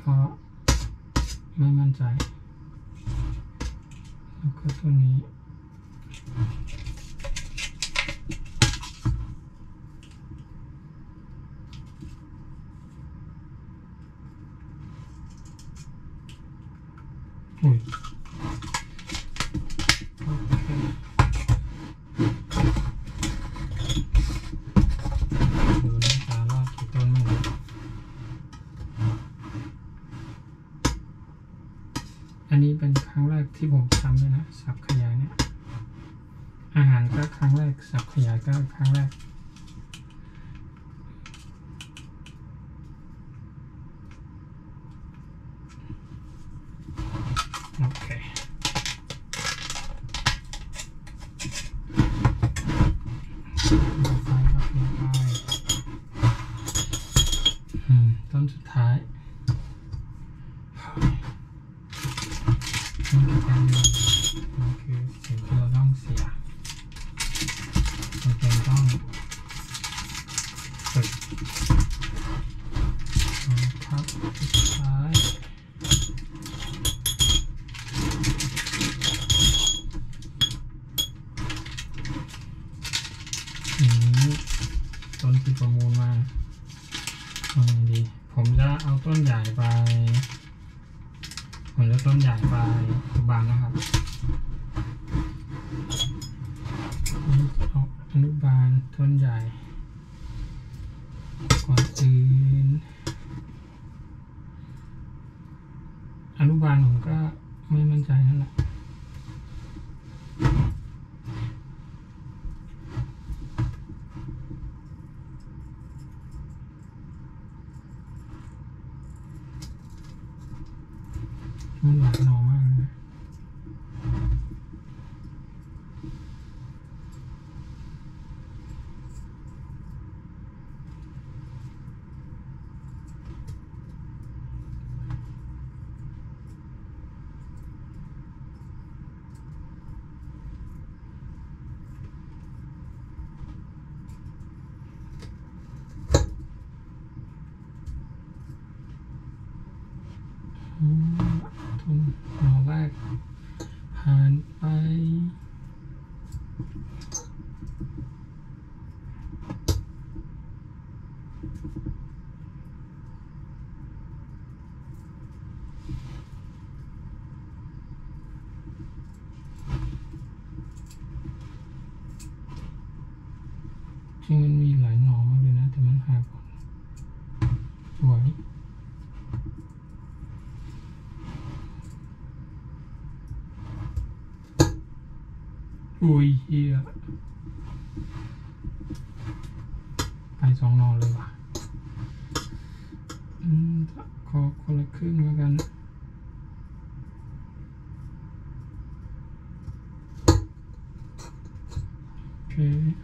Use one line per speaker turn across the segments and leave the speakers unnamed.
ราะไม่มั่นใจแล้วก็ตัวนี้อุ้ยอันนี้เป็นครั้งแรกที่ผมทำเลยนะสับขยายเนี่ยอาหารก็ครั้งแรกสับขยายก็ครั้งแรกโอเคต้นสุดท้ายนี่คือสิ่งที่เราต้องเสียเราต้องฝึกนะครับสุดท้ายนี้ต้นที่ประมูลมาดีผมจะเอาต้นใหญ่ไปต้นใหญ่ไปตุบานนะครับเอาอนุบาลต้นใหญ่ก่อนอื่นอนุบาลผมก็ไม่มั่นใจนั่นแหละมันหลายหน่อมากเลยนะทุนหน่อแรกผ่านไปจริงมันมีหลายหน่อมากเลยนะแต่มันหาก่อนสวยอุ้ยเฮียไป2 หน่อเลยว่ะขอคนละครึ่งแล้วกันโอเค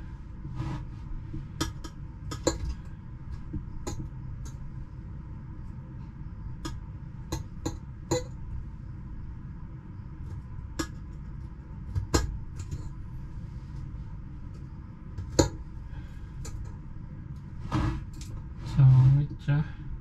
จ้ะ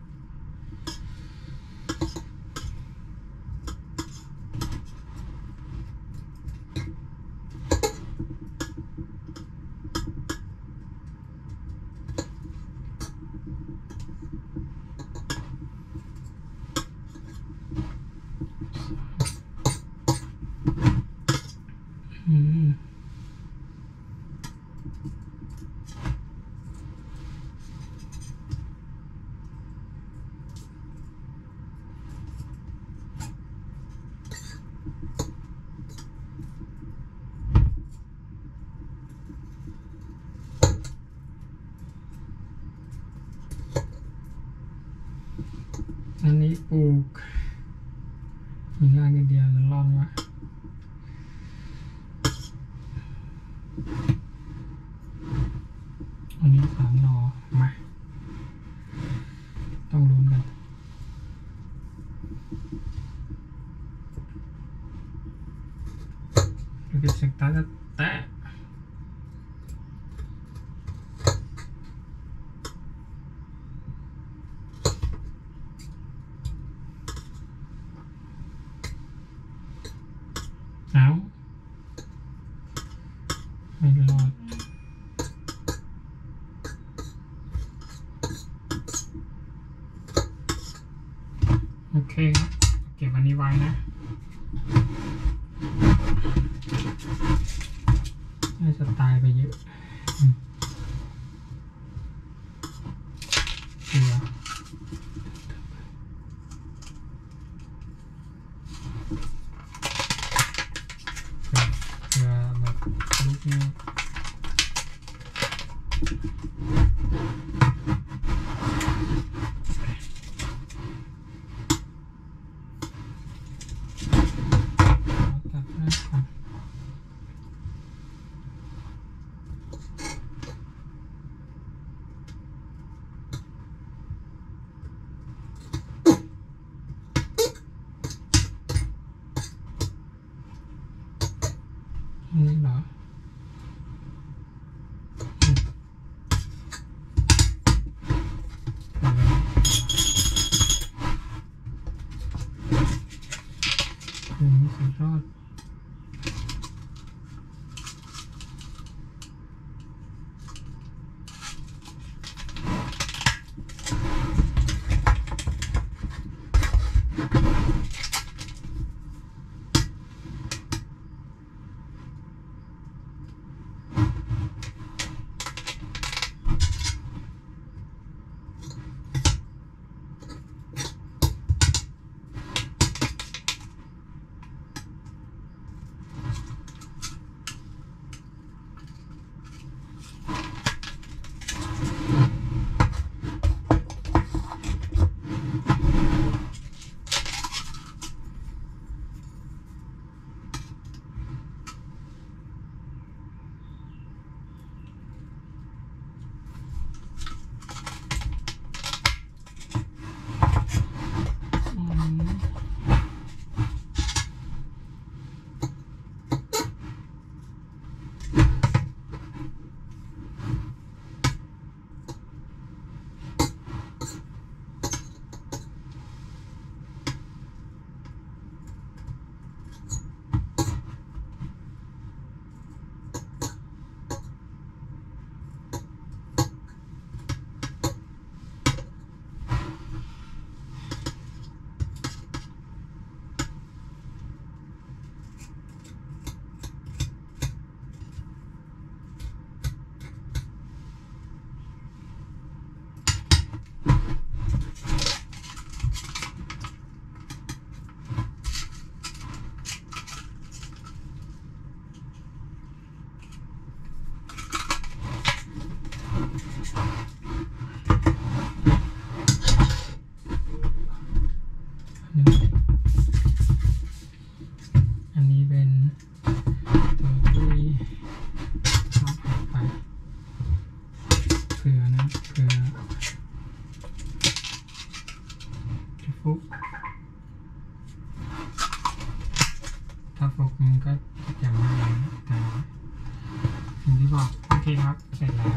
อันนี้ปลูกมีรากเดียวจะรอดวะอันนี้3 หน่อมาต้องลุ้นกันดูกิจกรรมแต่โอเคครับเก็บอันนี้ไว้นะน่าจะตายไปเยอะเกลือแบบลูกเนี่ยนี่เหรอนี่สุดยอดอันนี้เป็นตัวที่ชอบไปเผื่อนะเผื่อจะฟุกถ้าฟุกมันก็จะไม่ได้แต่อย่างที่บอกโอเคครับเสร็จแล้ว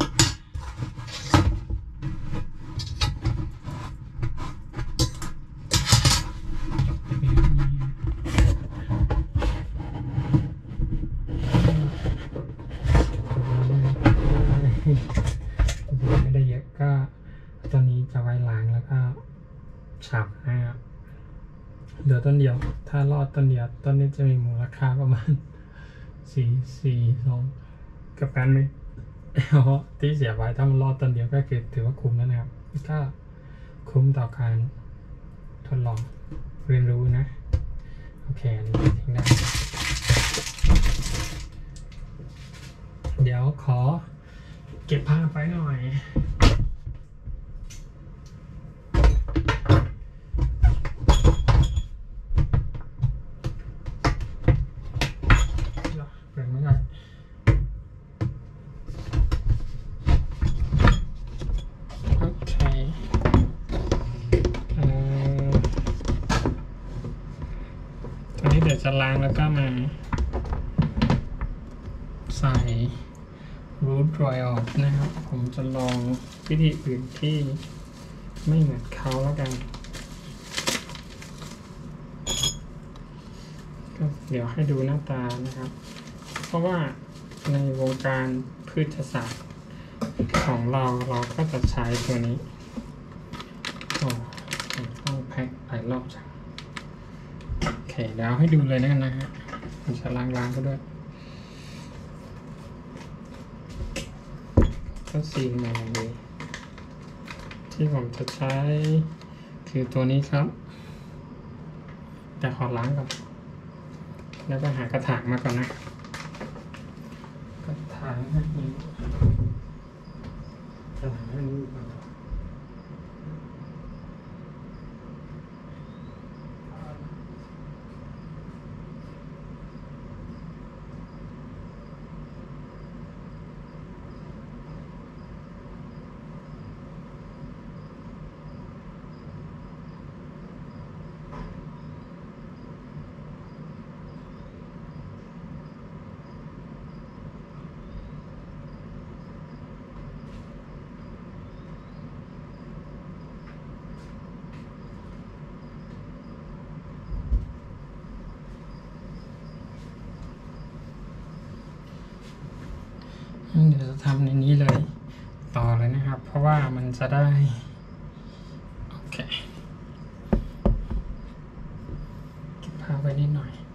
ไม่ได้เยอะก็ตัวนี้จะไว้ล้างแล้วก็ฉับนะครับเหลือต้นเดียวถ้ารอดต้นเดียวต้นนี้จะมีมูลค่าประมาณ4.2กับการเลยที่เสียไว้ถ้ามันรอดต้นเดียวก็คือถือว่าคุ้มแล้วนะครับก็คุ้มต่อการทดลองเรียนรู้นะโอเคอันนี้ทิ้งได้เดี๋ยวขอเก็บภาพไว้หน่อยเปิดไม่ได้โอเคตอนนี้เดี๋ยวจะล้างแล้วก็มาใส่รูทรอยออกนะครับผมจะลองวิธีอื่นที่ไม่เหมือนเขาแล้วกันก็เดี๋ยวให้ดูหน้าตานะครับเพราะว่าในวงการพืชศาสตร์ของเราก็จะใช้ตัวนี้ต้องแพ็คไปรอบจังโอเคเดี๋ยวให้ดูเลยนะฮะผมจะล้างก็ด้วยก็ซีนมาเลยที่ผมจะใช้คือตัวนี้ครับแต่ขอล้างก่อนแล้วก็หากระถางมาก่อนนะกระถางให้ดูกระถางให้ดูก่อนเดี๋ยวจะทำในนี้เลยต่อเลยนะครับเพราะว่ามันจะได้โอเคเก็บผ้าไว้นิดหน่อย